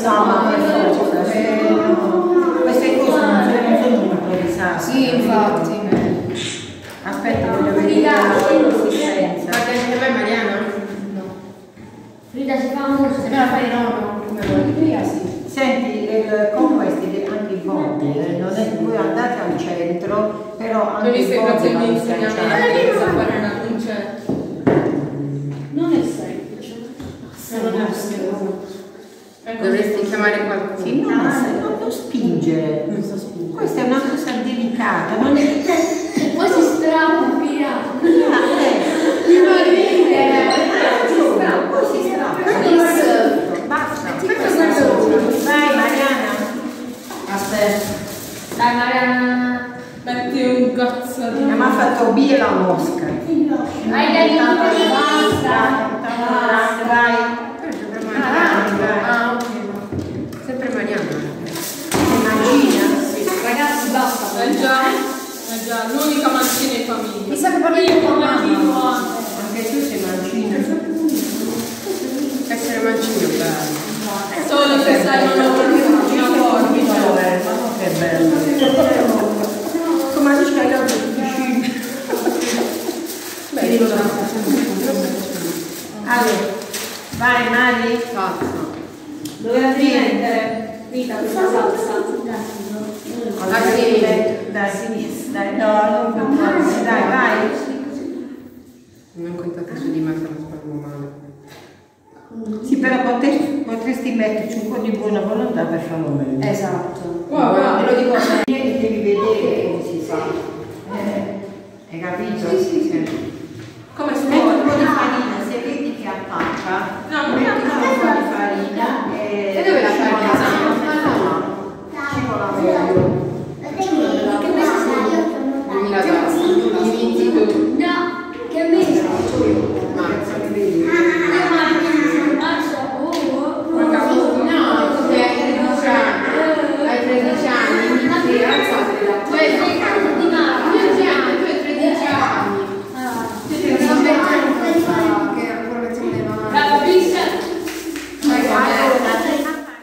insomma, queste cose non sono improvvisate. Sì, infatti. Aspetta, voglio vedere la consistenza. Ma che vai Mariana? No. Frida si fa un Se me la fai no, come vuoi? Sì. Senti, con questi anche i bordi, non è che voi andate al centro, però anche i bordi vanno sganciati. non è semplice. Dovresti chiamare qualcuno. Sì, no, non spingere. Questa è una cosa delicata, non è che Poi si strappa, pirata. poi si strappa. Basta. Vai Mariana. Aspetta. Dai Mariana. Metti un cazzo di... Mi ha fatto via la mosca. Vai dai, basta. Vai. Ah, ok. Sempre Mariana. Immagina. Ragazzi, basta. Già, l'unica mancina in famiglia. Mi sa che proprio io con mamma. Anche tu sei mancina. Essere mancino è bello. Solo se sai non ho Ma che bello. Come dici che hai dato vicino. Allora, vai Mari. Cazzo. Dove la devi mettere? Rita, questa salsa. A sinistra. Dai, no, non più. Dai, vai. Non contate su di me che non parlo male. Sì, però potresti metterci un po' di buona volontà per farlo meglio. Esatto. Guarda, Ve lo dico sempre. Devi vedere come si fa. Hai capito? Sì. Come Metti un po' di scuola. farina, se vedi che attacca,